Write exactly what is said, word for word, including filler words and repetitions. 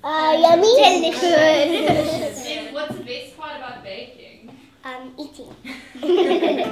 Uh, yummy. Delicious. What's the best part about baking? Um, eating.